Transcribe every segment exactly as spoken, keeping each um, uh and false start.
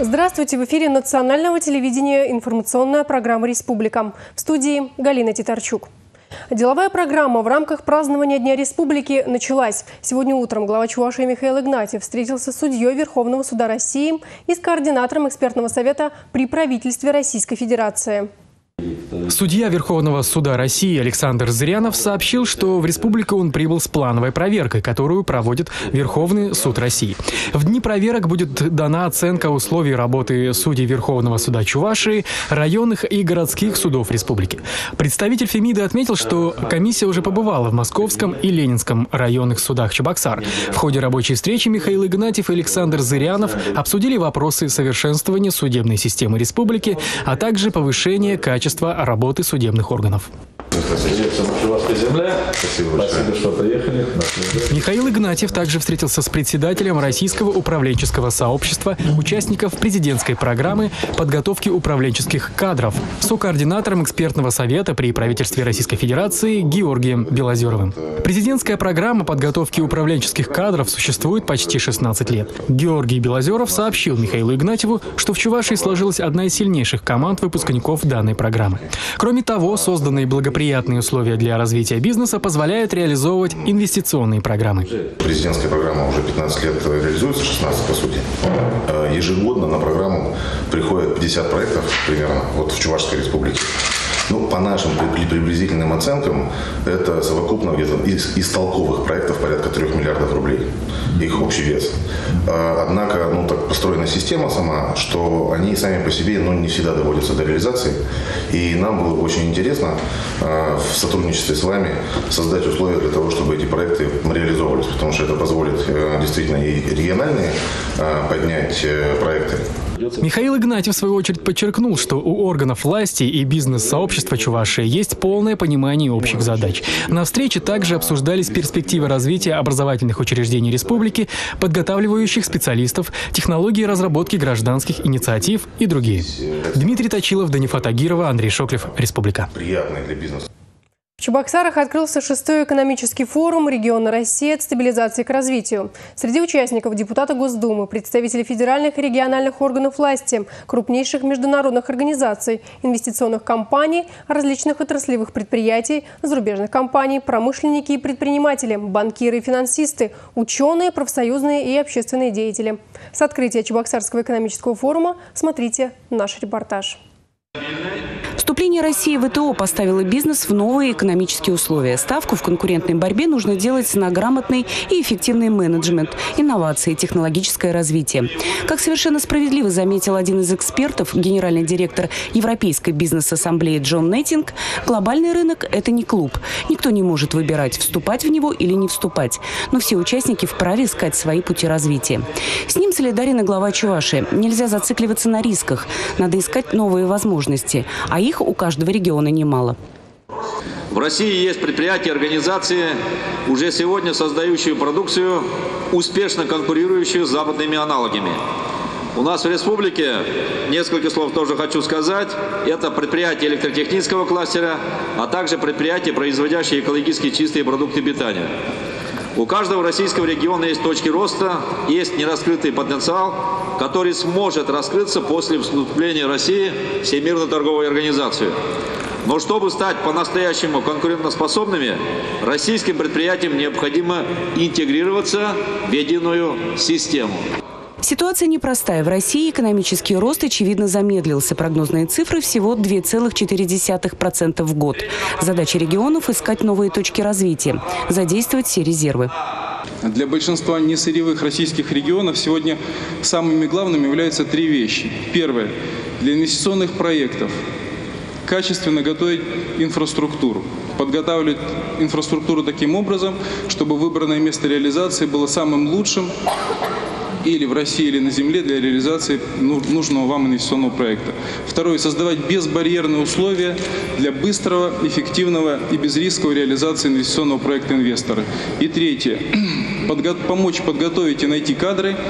Здравствуйте! В эфире национального телевидения информационная программа «Республика». В студии Галина Титарчук. Деловая программа в рамках празднования Дня Республики началась. Сегодня утром глава Чувашии Михаил Игнатьев встретился с судьей Верховного суда России и с координатором экспертного совета при правительстве Российской Федерации. Судья Верховного суда России Александр Зырянов сообщил, что в республику он прибыл с плановой проверкой, которую проводит Верховный суд России. В дни проверок будет дана оценка условий работы судей Верховного суда Чувашии, районных и городских судов республики. Представитель Фемиды отметил, что комиссия уже побывала в Московском и Ленинском районных судах Чебоксар. В ходе рабочей встречи Михаил Игнатьев и Александр Зырянов обсудили вопросы совершенствования судебной системы республики, а также повышения качества работы судебных органов. Спасибо, что приехали. Михаил Игнатьев также встретился с председателем Российского управленческого сообщества участников президентской программы подготовки управленческих кадров, сокоординатором экспертного совета при правительстве Российской Федерации Георгием Белозеровым. Президентская программа подготовки управленческих кадров существует почти шестнадцать лет. Георгий Белозеров сообщил Михаилу Игнатьеву, что в Чувашии сложилась одна из сильнейших команд выпускников данной программы. Кроме того, созданные благоприятные условия для развития бизнеса позволяют реализовывать инвестиционные программы. Президентская программа уже пятнадцать лет реализуется, шестнадцать по сути. Ежегодно на программу приходят пятьдесят проектов примерно вот в Чувашской республике. Ну, по нашим приблизительным оценкам, это совокупно где-то из, из толковых проектов порядка трех миллиардов рублей. Их общий вес. Однако, ну, так построена система сама, что они сами по себе, ну, не всегда доводятся до реализации. И нам было бы очень интересно в сотрудничестве с вами создать условия для того, чтобы эти проекты реализовывались, потому что это позволит действительно и региональные поднять проекты. Михаил Игнатьев, в свою очередь, подчеркнул, что у органов власти и бизнес-сообщества Чувашии есть полное понимание общих задач. На встрече также обсуждались перспективы развития образовательных учреждений республики, подготавливающих специалистов, технологии разработки гражданских инициатив и другие. Дмитрий Точилов, Данифат Агирова, Андрей Шоклев, Республика. Приятный для бизнеса. В Чебоксарах открылся шестой экономический форум региона России от стабилизации к развитию. Среди участников депутаты Госдумы, представители федеральных и региональных органов власти, крупнейших международных организаций, инвестиционных компаний, различных отраслевых предприятий, зарубежных компаний, промышленники и предприниматели, банкиры и финансисты, ученые, профсоюзные и общественные деятели. С открытия Чебоксарского экономического форума смотрите наш репортаж. Вступление России в ВТО поставило бизнес в новые экономические условия. Ставку в конкурентной борьбе нужно делать на грамотный и эффективный менеджмент, инновации, технологическое развитие. Как совершенно справедливо заметил один из экспертов, генеральный директор Европейской бизнес-ассамблеи Джон Неттинг, глобальный рынок – это не клуб. Никто не может выбирать, вступать в него или не вступать. Но все участники вправе искать свои пути развития. С ним солидарен и глава Чувашии. Нельзя зацикливаться на рисках. Надо искать новые возможности. А их у каждого региона немало. В России есть предприятия, организации, уже сегодня создающие продукцию, успешно конкурирующую с западными аналогами. У нас в республике, несколько слов тоже хочу сказать, это предприятия электротехнического кластера, а также предприятия, производящие экологически чистые продукты питания. У каждого российского региона есть точки роста, есть нераскрытый потенциал, который сможет раскрыться после вступления России в Всемирную торговую организацию. Но чтобы стать по-настоящему конкурентоспособными, российским предприятиям необходимо интегрироваться в единую систему. Ситуация непростая. В России экономический рост, очевидно, замедлился. Прогнозные цифры всего две целых четыре десятых процента в год. Задача регионов – искать новые точки развития, задействовать все резервы. Для большинства несырьевых российских регионов сегодня самыми главными являются три вещи. Первое. Для инвестиционных проектов качественно готовить инфраструктуру. Подготавливать инфраструктуру таким образом, чтобы выбранное место реализации было самым лучшим или в России, или на земле для реализации нужного вам инвестиционного проекта. Второе. Создавать безбарьерные условия для быстрого, эффективного и безрисковой реализации инвестиционного проекта инвестора. И третье. Подго- помочь подготовить и найти кадры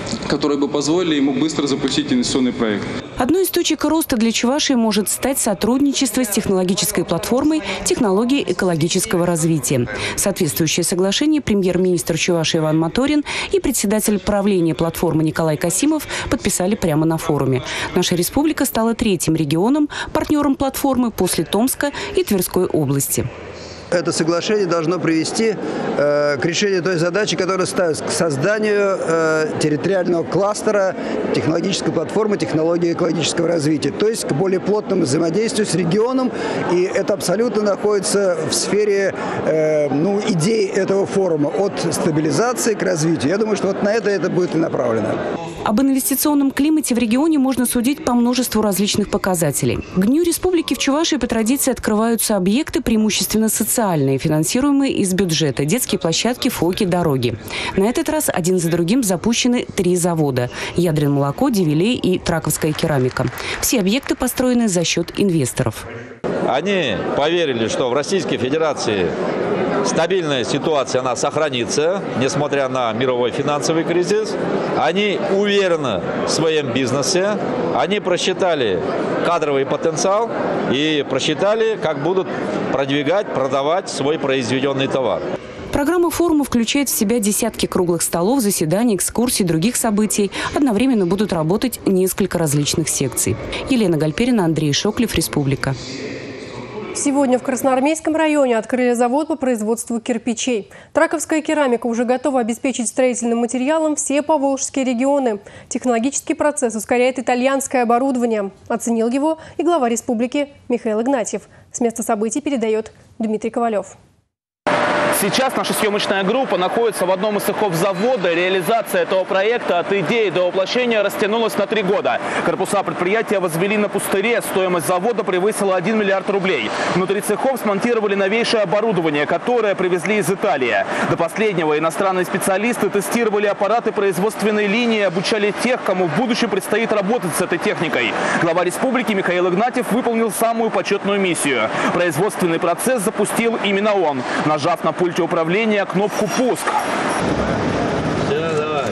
которые бы позволили ему быстро запустить инвестиционный проект. Одной из точек роста для Чувашии может стать сотрудничество с технологической платформой «Технологии экологического развития». Соответствующее соглашение премьер-министр Чувашии Иван Моторин и председатель правления платформы Николай Касимов подписали прямо на форуме. Наша республика стала третьим регионом, партнером платформы после Томска и Тверской области. Это соглашение должно привести э, к решению той задачи, которая ставится к созданию э, территориального кластера технологической платформы технологии экологического развития, то есть к более плотному взаимодействию с регионом. И это абсолютно находится в сфере э, ну, идей этого форума от стабилизации к развитию. Я думаю, что вот на это это будет и направлено. Об инвестиционном климате в регионе можно судить по множеству различных показателей. К Дню Республики в Чувашии по традиции открываются объекты, преимущественно социальные, финансируемые из бюджета, детские площадки, фоки, дороги. На этот раз один за другим запущены три завода – Ядрин-молоко, Дивилей и Траковская керамика. Все объекты построены за счет инвесторов. Они поверили, что в Российской Федерации стабильная ситуация, она сохранится, несмотря на мировой финансовый кризис. Они уверены в своем бизнесе, они просчитали кадровый потенциал и просчитали, как будут продвигать, продавать свой произведенный товар. Программа форума включает в себя десятки круглых столов, заседаний, экскурсий, других событий. Одновременно будут работать несколько различных секций. Елена Гальперина, Андрей Шоклев, Республика. Сегодня в Красноармейском районе открыли завод по производству кирпичей. Траковская керамика уже готова обеспечить строительным материалом все поволжские регионы. Технологический процесс ускоряет итальянское оборудование. Оценил его и глава республики Михаил Игнатьев. С места событий передает Дмитрий Ковалев. Сейчас наша съемочная группа находится в одном из цехов завода. Реализация этого проекта от идеи до воплощения растянулась на три года. Корпуса предприятия возвели на пустыре. Стоимость завода превысила один миллиард рублей. Внутри цехов смонтировали новейшее оборудование, которое привезли из Италии. До последнего иностранные специалисты тестировали аппараты производственной линии и обучали тех, кому в будущем предстоит работать с этой техникой. Глава республики Михаил Игнатьев выполнил самую почетную миссию. Производственный процесс запустил именно он, нажав на пульте управления кнопку «Пуск». Все, давай.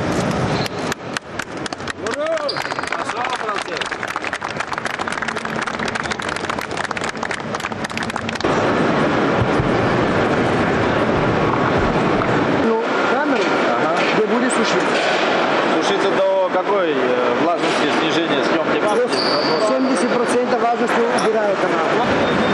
Ну, камеру, ага. Где будет сушиться? Сушиться до какой влажности снижения съемки? семьдесят процентов влажности убирает она.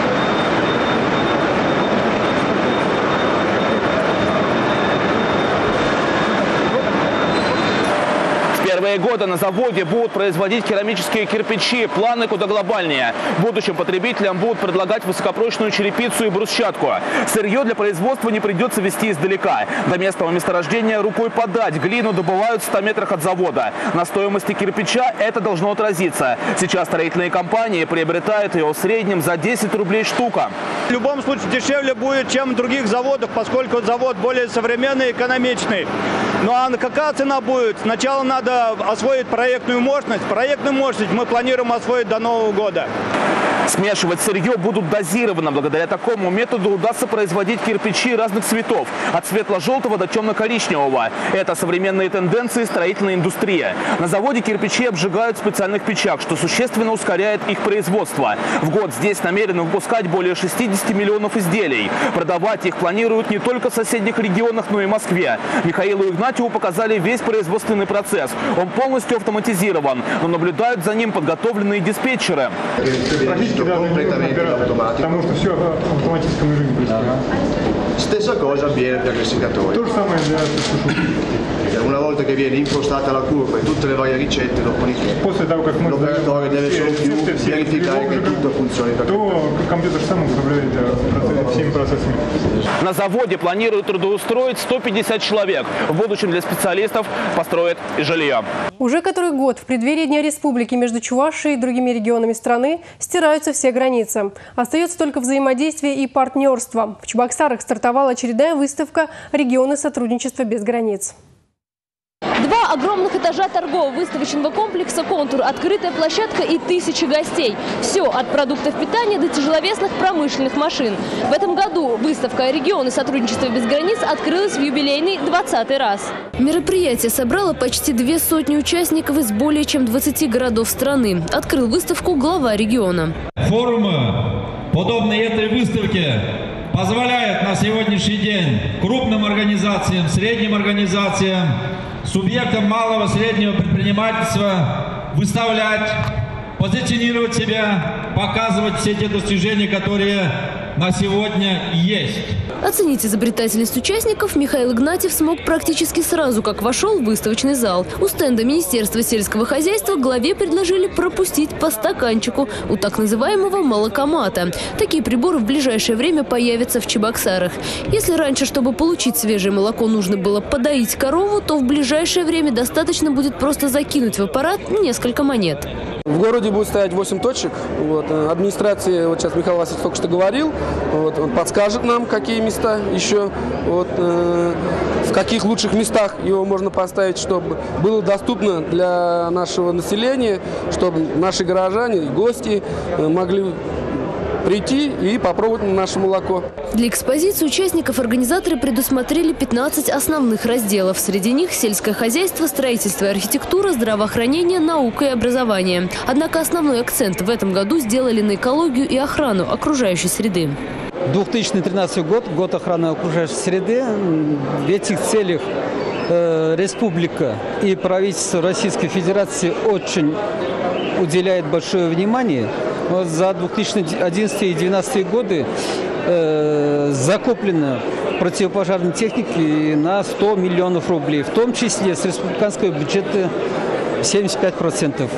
Первые годы на заводе будут производить керамические кирпичи, планы куда глобальнее. Будущим потребителям будут предлагать высокопрочную черепицу и брусчатку. Сырье для производства не придется везти издалека. До местного месторождения рукой подать. Глину добывают в ста метрах от завода. На стоимости кирпича это должно отразиться. Сейчас строительные компании приобретают ее в среднем за десять рублей штука. В любом случае дешевле будет, чем в других заводах, поскольку завод более современный и экономичный. Ну а какая цена будет? Сначала надо освоить проектную мощность. Проектную мощность мы планируем освоить до Нового года. Смешивать сырье будут дозированно. Благодаря такому методу удастся производить кирпичи разных цветов. От светло-желтого до темно-коричневого. Это современные тенденции строительной индустрии. На заводе кирпичи обжигают в специальных печах, что существенно ускоряет их производство. В год здесь намерены выпускать более шестидесяти миллионов изделий. Продавать их планируют не только в соседних регионах, но и в Москве. Михаилу Игнатьеву показали весь производственный процесс. Он полностью автоматизирован, но наблюдают за ним подготовленные диспетчеры. Потому что все в автоматическом режиме. Stessa cosa avviene per gli assiccatori. То же самое для сушилки. Una volta che viene impostata la curva e tutte le varie ricette, dopodiché l'operatore deve solo più verificare che tutto funzioni per то компьютер сам управляет всеми процессами. На заводе планируют трудоустроить сто пятьдесят человек. В будущем для специалистов построят и жилье. Уже который год в преддверии Дня Республики между Чувашией и другими регионами страны стираются все границы. Остается только взаимодействие и партнерство. В Чебоксарах стартовала очередная выставка «Регионы сотрудничества без границ». Два Два огромных этажа торгово-выставочного комплекса «Контур», открытая площадка и тысячи гостей. Все от продуктов питания до тяжеловесных промышленных машин. В этом году выставка «Регионы сотрудничества без границ» открылась в юбилейный двадцатый раз. Мероприятие собрало почти две сотни участников из более чем двадцати городов страны. Открыл выставку глава региона. Форумы, подобные этой выставке, позволяют на сегодняшний день крупным организациям, средним организациям, субъектам малого и среднего предпринимательства выставлять, позиционировать себя, показывать все те достижения, которые на сегодня есть. Оценить изобретательность участников Михаил Игнатьев смог практически сразу, как вошел в выставочный зал. У стенда Министерства сельского хозяйства главе предложили пропустить по стаканчику у так называемого молокомата. Такие приборы в ближайшее время появятся в Чебоксарах. Если раньше, чтобы получить свежее молоко, нужно было подоить корову, то в ближайшее время достаточно будет просто закинуть в аппарат несколько монет. В городе будет стоять восемь точек. Вот. Администрация, вот сейчас Михаил Васильевич только что говорил, вот, он подскажет нам, какие места еще, вот, э, в каких лучших местах его можно поставить, чтобы было доступно для нашего населения, чтобы наши горожане, гости э, могли прийти и попробовать наше молоко. Для экспозиции участников организаторы предусмотрели пятнадцать основных разделов. Среди них сельское хозяйство, строительство и архитектура, здравоохранение, наука и образование. Однако основной акцент в этом году сделали на экологию и охрану окружающей среды. две тысячи тринадцатый год, год охраны окружающей среды. В этих целях э, республика и правительство Российской Федерации очень уделяет большое внимание. Вот за две тысячи одиннадцатый и две тысячи двенадцатый годы э, закуплено противопожарной техники на сто миллионов рублей, в том числе с республиканского бюджета семьдесят пять процентов.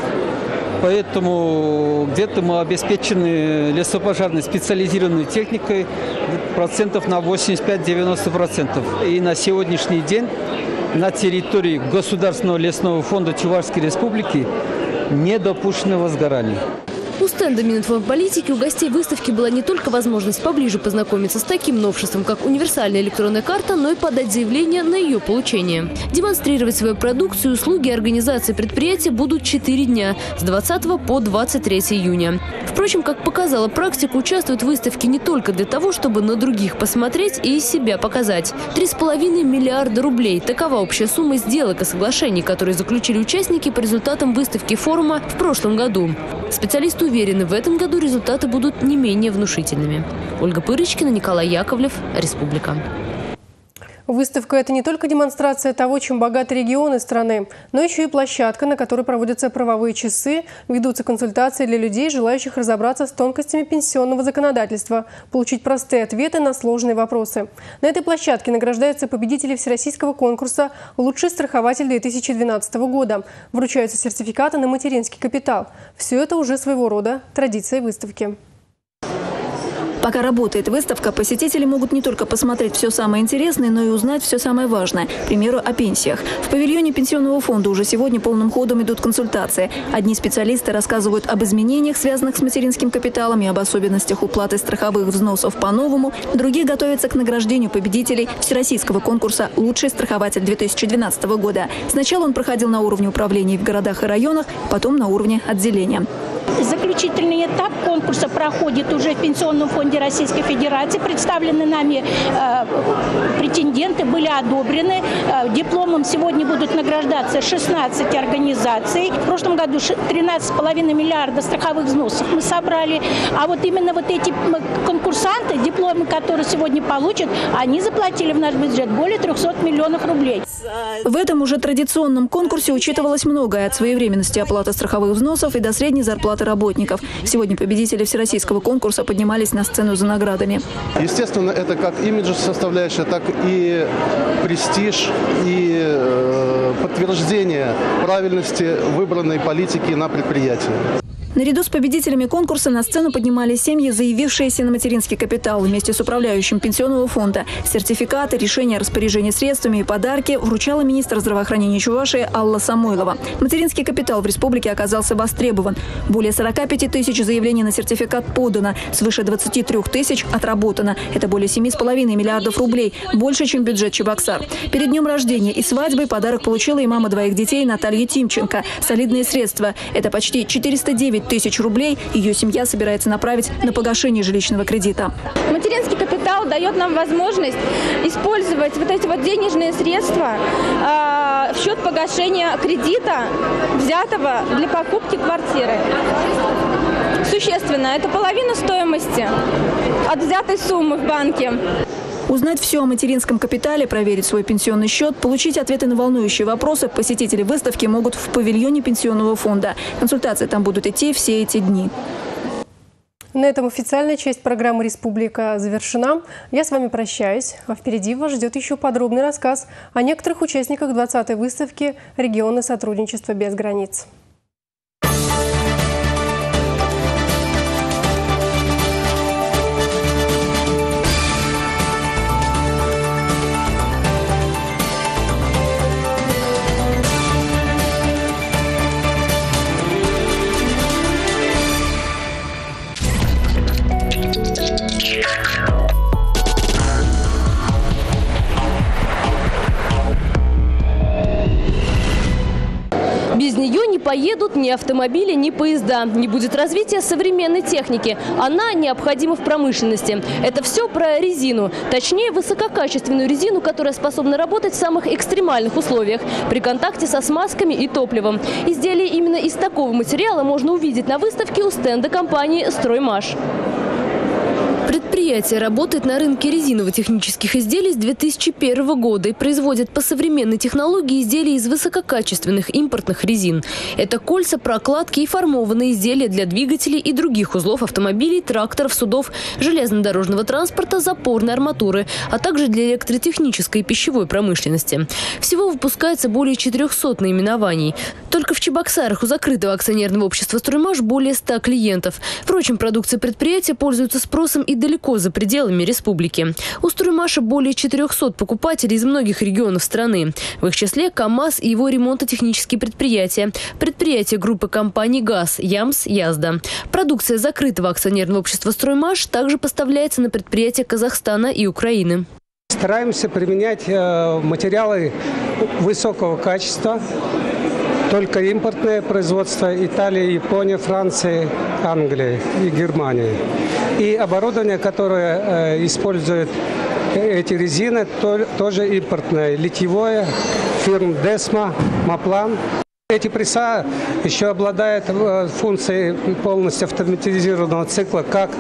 Поэтому где-то мы обеспечены лесопожарной специализированной техникой процентов на восемьдесят пять — девяносто процентов. И на сегодняшний день на территории Государственного лесного фонда Чувашской Республики не допущено возгораний. У стенда Мининформполитики у гостей выставки была не только возможность поближе познакомиться с таким новшеством, как универсальная электронная карта, но и подать заявление на ее получение. Демонстрировать свою продукцию, услуги и организации предприятия будут четыре дня с двадцатого по двадцать третье июня. Впрочем, как показала практика, участвуют в выставке не только для того, чтобы на других посмотреть и себя показать. Три с половиной миллиарда рублей – такова общая сумма сделок и соглашений, которые заключили участники по результатам выставки форума в прошлом году. Специалисты уверены, в этом году результаты будут не менее внушительными. Ольга Пырочкина, Николай Яковлев, Республика. Выставка – это не только демонстрация того, чем богаты регионы страны, но еще и площадка, на которой проводятся правовые часы, ведутся консультации для людей, желающих разобраться с тонкостями пенсионного законодательства, получить простые ответы на сложные вопросы. На этой площадке награждаются победители всероссийского конкурса «Лучший страхователь две тысячи двенадцатого года». Вручаются сертификаты на материнский капитал. Все это уже своего рода традиция выставки. Пока работает выставка, посетители могут не только посмотреть все самое интересное, но и узнать все самое важное, к примеру, о пенсиях. В павильоне Пенсионного фонда уже сегодня полным ходом идут консультации. Одни специалисты рассказывают об изменениях, связанных с материнским капиталом, и об особенностях уплаты страховых взносов по-новому. Другие готовятся к награждению победителей всероссийского конкурса «Лучший страхователь две тысячи двенадцатого года». Сначала он проходил на уровне управлений в городах и районах, потом на уровне отделения. Заключительный этап конкурса проходит уже в Пенсионном фонде Российской Федерации. Представлены нами э, претенденты, были одобрены. Э, дипломом сегодня будут награждаться шестнадцать организаций. В прошлом году тринадцать с половиной миллиарда страховых взносов мы собрали. А вот именно вот эти конкурсанты, дипломы, которые сегодня получат, они заплатили в наш бюджет более трёхсот миллионов рублей. В этом уже традиционном конкурсе учитывалось многое, от своевременности оплаты страховых взносов и до средней зарплаты работников. Сегодня победители всероссийского конкурса поднимались на сцену за наградами. Естественно, это как имидж составляющая, так и престиж, и э, подтверждение правильности выбранной политики на предприятии. Наряду с победителями конкурса на сцену поднимались семьи, заявившиеся на материнский капитал. Вместе с управляющим пенсионного фонда сертификаты, решения о распоряжении средствами и подарки вручала министр здравоохранения Чувашии Алла Самойлова. Материнский капитал в республике оказался востребован. Более сорока пяти тысяч заявлений на сертификат подано, свыше двадцати трёх тысяч отработано. Это более семи с половиной миллиардов рублей, больше, чем бюджет Чебоксар. Перед днем рождения и свадьбой подарок получила и мама двоих детей Наталья Тимченко. Солидные средства – это почти четыреста девять тысяч рублей. Ее семья собирается направить на погашение жилищного кредита. Материнский капитал дает нам возможность использовать вот эти вот денежные средства э, в счет погашения кредита, взятого для покупки квартиры. Существенно. Это половина стоимости от взятой суммы в банке. Узнать все о материнском капитале, проверить свой пенсионный счет, получить ответы на волнующие вопросы посетители выставки могут в павильоне пенсионного фонда. Консультации там будут идти все эти дни. На этом официальная часть программы «Республика» завершена. Я с вами прощаюсь, а впереди вас ждет еще подробный рассказ о некоторых участниках двадцатой выставки «Регионы сотрудничества без границ». Без нее не поедут ни автомобили, ни поезда. Не будет развития современной техники. Она необходима в промышленности. Это все про резину. Точнее, высококачественную резину, которая способна работать в самых экстремальных условиях при контакте со смазками и топливом. Изделия именно из такого материала можно увидеть на выставке у стенда компании «Строймаш». Предприятие работает на рынке резиново-технических изделий с две тысячи первого года и производит по современной технологии изделия из высококачественных импортных резин. Это кольца, прокладки и формованные изделия для двигателей и других узлов автомобилей, тракторов, судов, железнодорожного транспорта, запорной арматуры, а также для электротехнической и пищевой промышленности. Всего выпускается более четырёхсот наименований. Только в Чебоксарах у закрытого акционерного общества «Строймаш» более ста клиентов. Впрочем, продукция предприятия пользуется спросом и далеко за пределами республики. У «Строймаша» более четырёхсот покупателей из многих регионов страны. В их числе КАМАЗ и его ремонтно-технические предприятия, предприятия группы компаний ГАЗ, ЯМС, Язда. Продукция закрытого акционерного общества «Строймаш» также поставляется на предприятия Казахстана и Украины. Стараемся применять материалы высокого качества. Только импортное производство Италии, Японии, Франции, Англии и Германии. И оборудование, которое э, использует эти резины, то, тоже импортное. Литьевое, фирм Десма, Маплан. Эти пресса еще обладают функцией полностью автоматизированного цикла как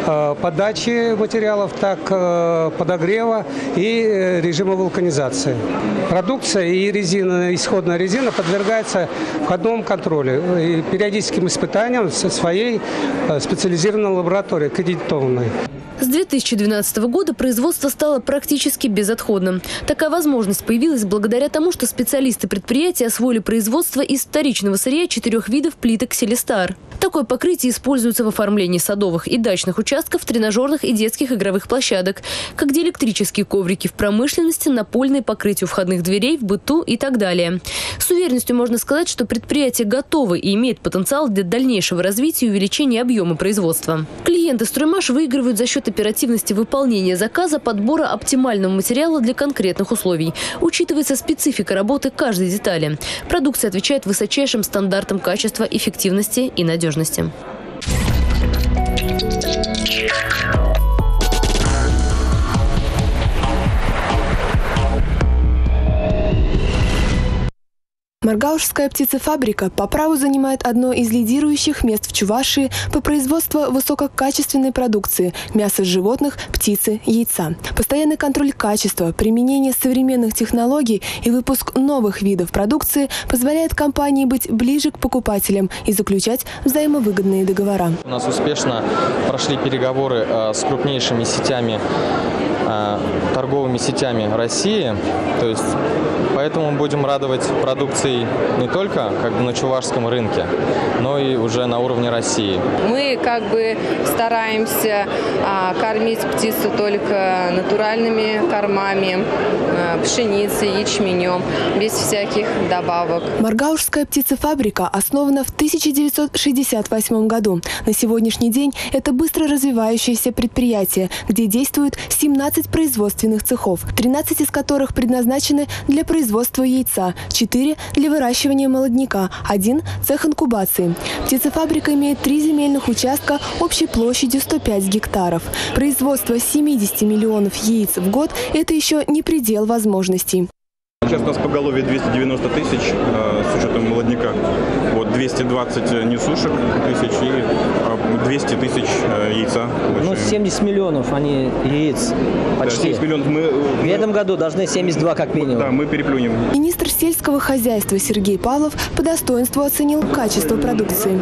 подачи материалов, так подогрева и режима вулканизации. Продукция и резина, исходная резина подвергается входному контролю и периодическим испытаниям со своей специализированной лабораторией, аккредитованной. С две тысячи двенадцатого года производство стало практически безотходным. Такая возможность появилась благодаря тому, что специалисты предприятия освоили производство из вторичного сырья четырех видов плиток «Селестар». Такое покрытие используется в оформлении садовых и дачных участков, тренажерных и детских игровых площадок, как диэлектрические коврики в промышленности, напольные покрытия у входных дверей, в быту и так далее. С уверенностью можно сказать, что предприятие готово и имеет потенциал для дальнейшего развития и увеличения объема производства. Клиенты «Строймаш» выигрывают за счет оперативности выполнения заказа, подбора оптимального материала для конкретных условий. Учитывается специфика работы каждой детали. Продукция отвечает высочайшим стандартам качества, эффективности и надежности. Маргаушская птицефабрика по праву занимает одно из лидирующих мест в Чувашии по производству высококачественной продукции – мяса животных, птицы, яйца. Постоянный контроль качества, применение современных технологий и выпуск новых видов продукции позволяет компании быть ближе к покупателям и заключать взаимовыгодные договора. У нас успешно прошли переговоры с крупнейшими сетями торговыми сетями России. То есть поэтому мы будем радовать продукцией не только как бы на чувашском рынке, но и уже на уровне России. Мы как бы стараемся а, кормить птицу только натуральными кормами, а, пшеницей, ячменем, без всяких добавок. Маргаушская птицефабрика основана в тысяча девятьсот шестьдесят восьмом году. На сегодняшний день это быстро развивающееся предприятие, где действует семнадцать производственных цехов, тринадцать из которых предназначены для производства яйца, четыре для выращивания молодняка, один цех инкубации. Птицефабрика имеет три земельных участка общей площадью сто пять гектаров. Производство семидесяти миллионов яиц в год – это еще не предел возможностей. Сейчас у нас поголовье двести девяносто тысяч э, с учетом молодняка. Вот двести двадцать несушек тысяч и э, двести тысяч э, яйца. Ну, семьдесят миллионов, они яиц почти. Да, семьдесят миллионов мы, в этом году должны семьдесят два как минимум. Да, мы переплюнем. Министр сельского хозяйства Сергей Павлов по достоинству оценил качество продукции.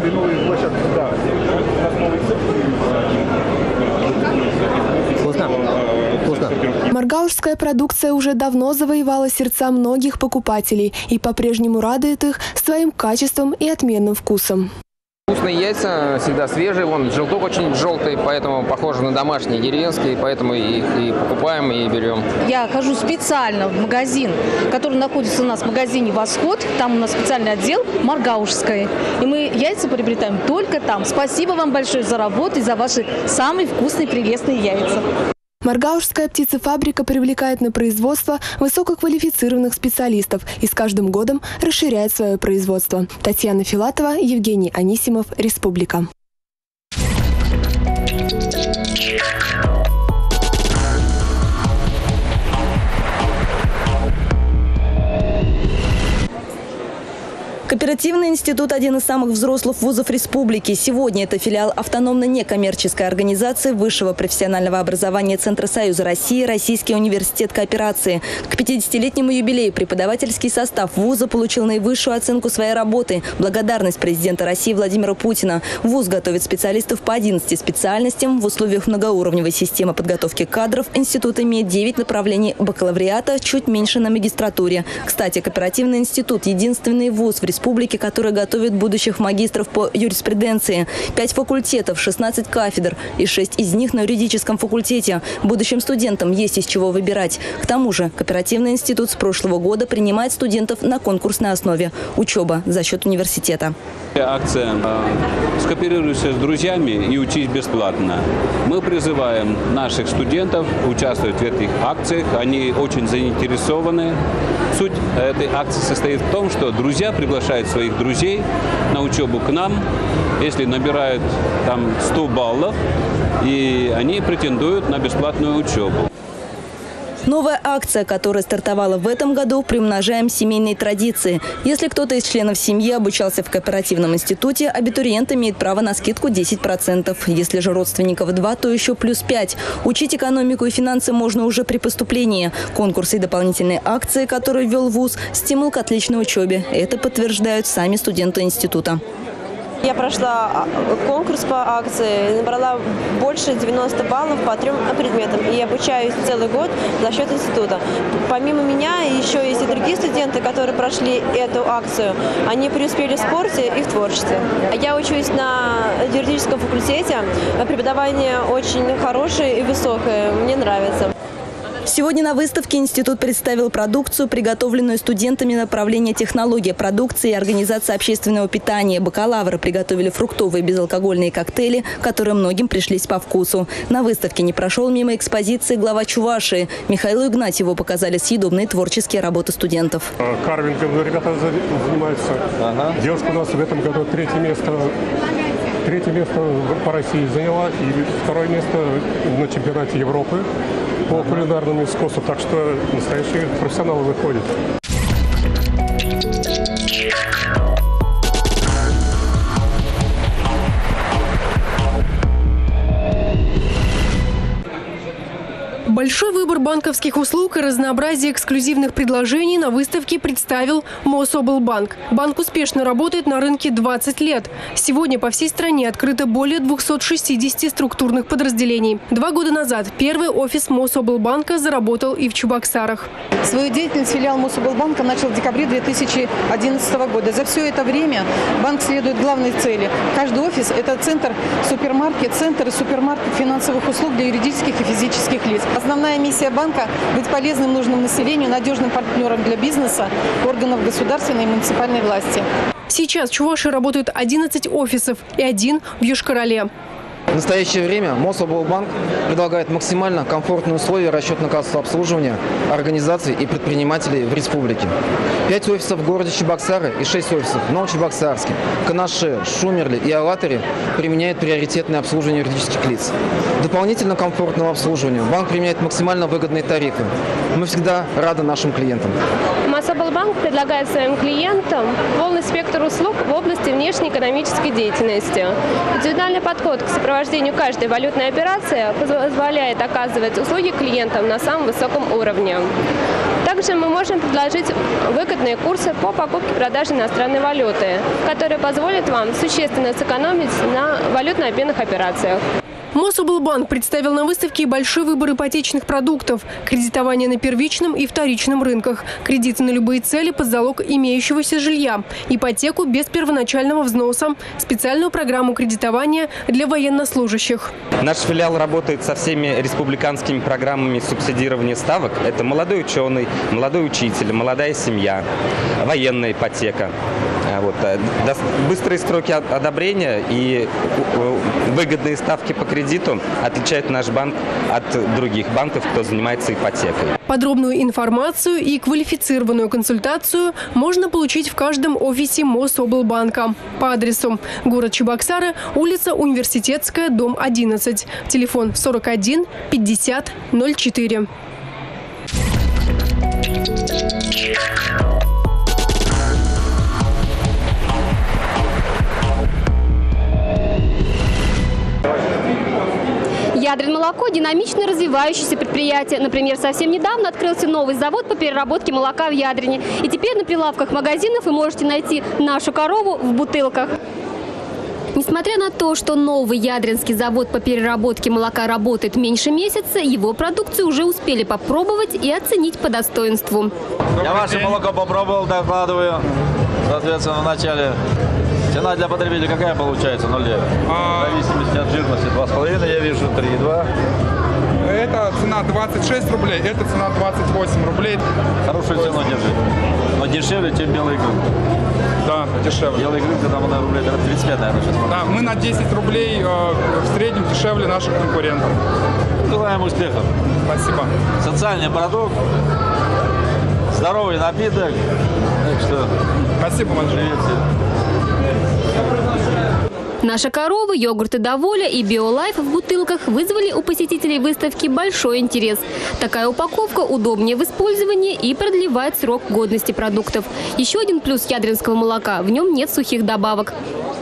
Маргаушская продукция уже давно завоевала сердца многих покупателей и по-прежнему радует их своим качеством и отменным вкусом. Вкусные яйца, всегда свежие, вон желток очень желтый, поэтому похоже на домашние, деревенские, поэтому их и покупаем, и берем. Я хожу специально в магазин, который находится у нас в магазине «Восход», там у нас специальный отдел «Маргаушская», и мы яйца приобретаем только там. Спасибо вам большое за работу и за ваши самые вкусные, прелестные яйца. Маргаушская птицефабрика привлекает на производство высококвалифицированных специалистов и с каждым годом расширяет свое производство. Татьяна Филатова, Евгений Анисимов, Республика. Кооперативный институт – один из самых взрослых вузов республики. Сегодня это филиал автономной некоммерческой организации высшего профессионального образования Центра Союза России «Российский университет кооперации». К пятидесятилетнему юбилею преподавательский состав вуза получил наивысшую оценку своей работы – благодарность президента России Владимира Путина. Вуз готовит специалистов по одиннадцати специальностям. В условиях многоуровневой системы подготовки кадров институт имеет девять направлений бакалавриата, чуть меньше на магистратуре. Кстати, кооперативный институт – единственный вуз в республике, Республики, который готовит будущих магистров по юриспруденции. Пять факультетов, шестнадцать кафедр и шесть из них на юридическом факультете. Будущим студентам есть из чего выбирать. К тому же кооперативный институт с прошлого года принимает студентов на конкурсной основе. Учеба за счет университета. Акция «Скооперируйся с друзьями и учись бесплатно». Мы призываем наших студентов участвовать в этих акциях. Они очень заинтересованы. Суть этой акции состоит в том, что друзья приглашают своих друзей на учебу к нам, если набирают там сто баллов, и они претендуют на бесплатную учебу. Новая акция, которая стартовала в этом году, «Приумножаем семейные традиции». Если кто-то из членов семьи обучался в кооперативном институте, абитуриент имеет право на скидку десять процентов. Если же родственников два, то еще плюс пять. Учить экономику и финансы можно уже при поступлении. Конкурсы и дополнительные акции, которые ввел вуз – стимул к отличной учебе. Это подтверждают сами студенты института. Я прошла конкурс по акции, набрала больше девяноста баллов по трем предметам и обучаюсь целый год за счет института. Помимо меня еще есть и другие студенты, которые прошли эту акцию. Они преуспели в спорте и в творчестве. Я учусь на юридическом факультете. Преподавание очень хорошее и высокое. Мне нравится. Сегодня на выставке институт представил продукцию, приготовленную студентами направления технология продукции и организация общественного питания. Бакалавры приготовили фруктовые безалкогольные коктейли, которые многим пришлись по вкусу. На выставке не прошел мимо экспозиции глава Чувашии. Михаилу Игнатьеву показали съедобные творческие работы студентов. Карвингом ребята занимаются. Ага. Девушка у нас в этом году третье место. Третье место по России заняла и второе место на чемпионате Европы по кулинарному искусству, так что настоящие профессионалы выходят. Большой выбор банковских услуг и разнообразие эксклюзивных предложений на выставке представил Мособлбанк. Банк успешно работает на рынке двадцать лет. Сегодня по всей стране открыто более двухсот шестидесяти структурных подразделений. Два года назад первый офис Мособлбанка заработал и в Чебоксарах. Свою деятельность филиал Мособлбанка начал в декабре две тысячи одиннадцатого года. За все это время банк следует главной цели. Каждый офис – это центр, супермаркет, центр и супермаркет финансовых услуг для юридических и физических лиц. Основная миссия банка – быть полезным нужным населению, надежным партнером для бизнеса, органов государственной и муниципальной власти. Сейчас в Чувашии работают одиннадцать офисов и один в Йошкар-Оле. В настоящее время Мособлбанк предлагает максимально комфортные условия расчетно-кассового обслуживания организаций и предпринимателей в республике. Пять офисов в городе Чебоксары и шесть офисов в Новочебоксарске, Канаше, Шумерле и Алатыре применяют приоритетное обслуживание юридических лиц. Дополнительно комфортного обслуживания банк применяет максимально выгодные тарифы. Мы всегда рады нашим клиентам. Мособлбанк предлагает своим клиентам полный спектр услуг в области внешнеэкономической деятельности. Индивидуальный подход к сопровождению каждой валютной операции позволяет оказывать услуги клиентам на самом высоком уровне. Также мы можем предложить выгодные курсы по покупке и продаже иностранной валюты, которые позволят вам существенно сэкономить на валютно-обменных операциях. Мособлбанк представил на выставке большой выбор ипотечных продуктов, кредитование на первичном и вторичном рынках, кредиты на любые цели под залог имеющегося жилья, ипотеку без первоначального взноса, специальную программу кредитования для военнослужащих. Наш филиал работает со всеми республиканскими программами субсидирования ставок. Это молодой ученый, молодой учитель, молодая семья, военная ипотека. Вот. Быстрые сроки одобрения и выгодные ставки по кредиту отличают наш банк от других банков, кто занимается ипотекой. Подробную информацию и квалифицированную консультацию можно получить в каждом офисе Мособлбанка по адресу: город Чебоксары, улица Университетская, дом одиннадцать, телефон сорок один пятьдесят ноль четыре. Ядрин-молоко – динамично развивающееся предприятие. Например, совсем недавно открылся новый завод по переработке молока в Ядрине. И теперь на прилавках магазинов вы можете найти нашу корову в бутылках. Несмотря на то, что новый ядринский завод по переработке молока работает меньше месяца, его продукцию уже успели попробовать и оценить по достоинству. Я ваше молоко попробовал, докладываю. Соответственно, в начале цена для потребителя какая получается? ноль девять. В зависимости от жирности два с половиной, я вижу три и два. Это цена двадцать шесть рублей, это цена двадцать восемь рублей. Хорошую цену держит. Но дешевле, чем белый грунт. Да, дешевле. Белый грунт, когда мы на рублей тридцать пять, наверное, сейчас. Да, мы на десять рублей э, в среднем дешевле наших конкурентов. Желаем успехов. Спасибо. Социальный продукт, здоровый напиток. Так что... Спасибо большое. Наша корова, йогурты Доволя и Биолайф в бутылках вызвали у посетителей выставки большой интерес. Такая упаковка удобнее в использовании и продлевает срок годности продуктов. Еще один плюс ядринского молока – в нем нет сухих добавок.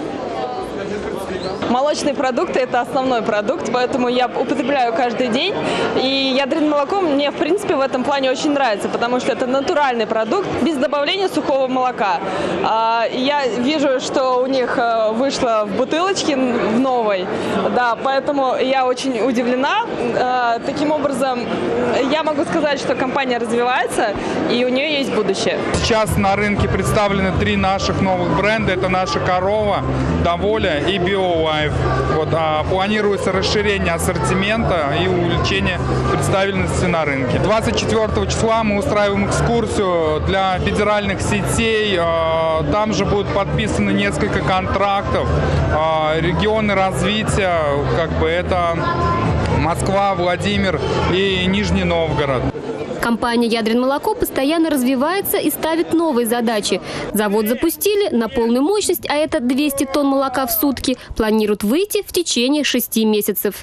Молочные продукты – это основной продукт, поэтому я употребляю каждый день. И ядриное молоко мне, в принципе, в этом плане очень нравится, потому что это натуральный продукт без добавления сухого молока. Я вижу, что у них вышло в бутылочке в новой, да, поэтому я очень удивлена. Таким образом, я могу сказать, что компания развивается и у нее есть будущее. Сейчас на рынке представлены три наших новых бренда. Это наша корова, Доволя и Биолайф. Вот, а, планируется расширение ассортимента и увеличение представленности на рынке. двадцать четвёртого числа мы устраиваем экскурсию для федеральных сетей. А, там же будут подписаны несколько контрактов. А, регионы развития, как бы это Москва, Владимир и Нижний Новгород. Компания «Ядрин-молоко» постоянно развивается и ставит новые задачи. Завод запустили на полную мощность, а это двести тонн молока в сутки, планируют выйти в течение шести месяцев.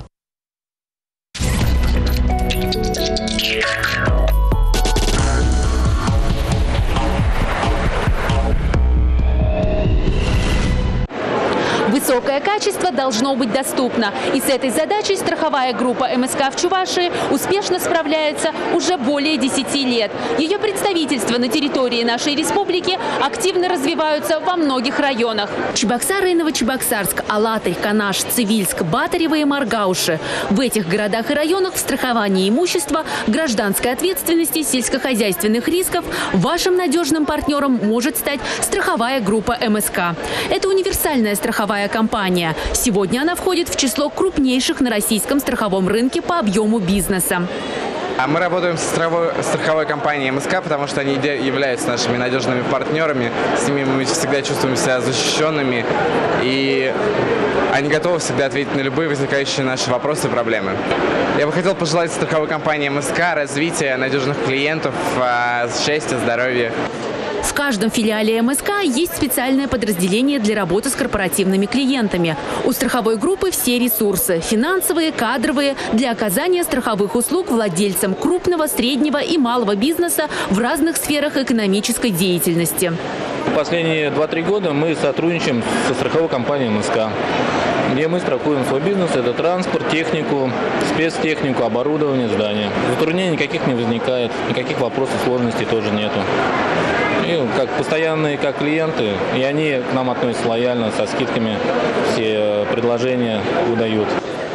Высокое качество должно быть доступно. И с этой задачей страховая группа эм эс ка в Чувашии успешно справляется уже более десяти лет. Ее представительства на территории нашей республики активно развиваются во многих районах. Чебоксары и Новочебоксарск, Алатырь, Канаш, Цивильск, Батарево и Маргауши. В этих городах и районах в страховании имущества, гражданской ответственности, сельскохозяйственных рисков вашим надежным партнером может стать страховая группа эм эс ка. Это универсальная страховая компания. Сегодня она входит в число крупнейших на российском страховом рынке по объему бизнеса. Мы работаем со страховой, страховой компанией эм эс ка, потому что они являются нашими надежными партнерами. С ними мы всегда чувствуем себя защищенными, и они готовы всегда ответить на любые возникающие наши вопросы и проблемы. Я бы хотел пожелать страховой компании эм эс ка развития, надежных клиентов, счастья, здоровья. В каждом филиале эм эс ка есть специальное подразделение для работы с корпоративными клиентами. У страховой группы все ресурсы – финансовые, кадровые – для оказания страховых услуг владельцам крупного, среднего и малого бизнеса в разных сферах экономической деятельности. Последние два-три года мы сотрудничаем со страховой компанией эм эс ка, где мы страхуем свой бизнес. Это транспорт, технику, спецтехнику, оборудование, здания. Затруднений никаких не возникает, никаких вопросов, сложностей тоже нету. И как постоянные, как клиенты, и они к нам относятся лояльно, со скидками, все предложения выдают.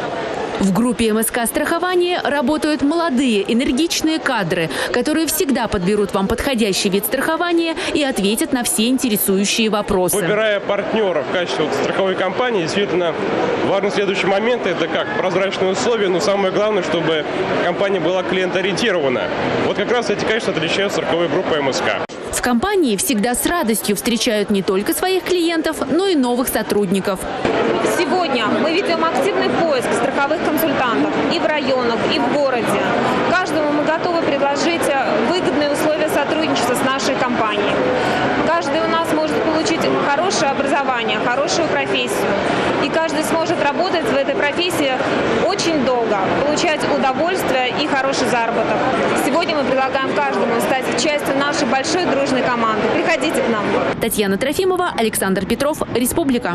В группе эм эс ка страхования работают молодые, энергичные кадры, которые всегда подберут вам подходящий вид страхования и ответят на все интересующие вопросы. Выбирая партнера в качестве вот страховой компании, действительно важный следующий момент – это как прозрачные условия, но самое главное, чтобы компания была клиентоориентирована. Вот как раз эти качества отличают страховой группы эм эс ка. В компании всегда с радостью встречают не только своих клиентов, но и новых сотрудников. Сегодня мы ведем активный поиск страховых консультантов и в районах, и в городе. Каждому мы готовы предложить выгодные условия сотрудничества с нашей компанией. Каждый у нас может получить хорошее образование, хорошую профессию. И каждый сможет работать в этой профессии очень долго, получать удовольствие и хороший заработок. Сегодня мы предлагаем каждому стать частью нашей большой дружной команды. Приходите к нам. Татьяна Трофимова, Александр Петров, Республика.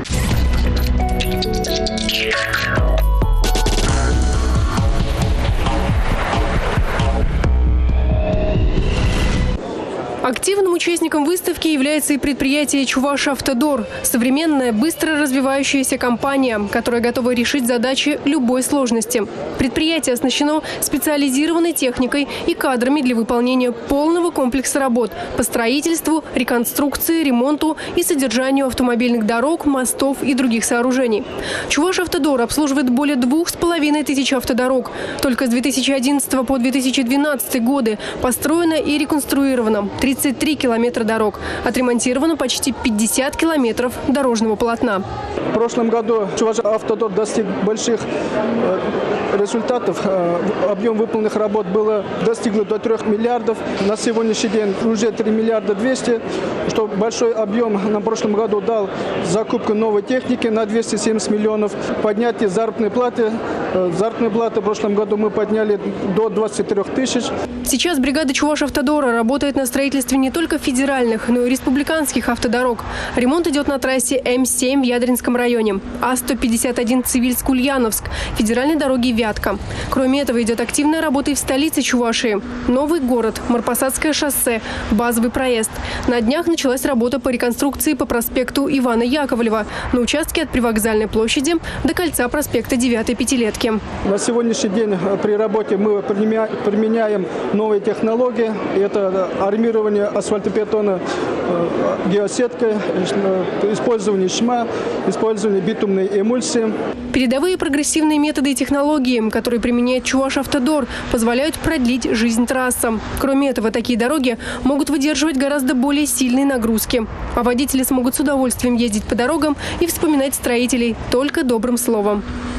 Активным участником выставки является и предприятие «Чувашавтодор» – современная, быстро развивающаяся компания, которая готова решить задачи любой сложности. Предприятие оснащено специализированной техникой и кадрами для выполнения полного комплекса работ по строительству, реконструкции, ремонту и содержанию автомобильных дорог, мостов и других сооружений. «Чувашавтодор» обслуживает более двух с половиной тысяч автодорог. Только с две тысячи одиннадцатого по две тысячи двенадцатый годы построено и реконструировано тридцать три километра дорог. Отремонтировано почти пятьдесят километров дорожного полотна. В прошлом году Чувашавтодор достиг больших результатов. Объем выполненных работ было достигло до трех миллиардов. На сегодняшний день уже три миллиарда двести, что большой объем на прошлом году дал закупку новой техники на двести семьдесят миллионов, поднятие заработной платы. Заработную плату в прошлом году мы подняли до двадцати трёх тысяч. Сейчас бригада Чувашавтодора работает на строительстве не только федеральных, но и республиканских автодорог. Ремонт идет на трассе эм семь в Ядринском районе, А сто пятьдесят один Цивильск-Ульяновск, федеральной дороги Вятка. Кроме этого идет активная работа и в столице Чувашии. Новый город, Марпасадское шоссе, базовый проезд. На днях началась работа по реконструкции по проспекту Ивана Яковлева на участке от Привокзальной площади до кольца проспекта девятой пятилетки. На сегодняшний день при работе мы применяем новые технологии. Это армирование асфальтобетона геосеткой, использование шма, использование битумной эмульсии. Передовые прогрессивные методы и технологии, которые применяет Чувашавтодор, позволяют продлить жизнь трассам. Кроме этого, такие дороги могут выдерживать гораздо более сильные нагрузки. А водители смогут с удовольствием ездить по дорогам и вспоминать строителей только добрым словом.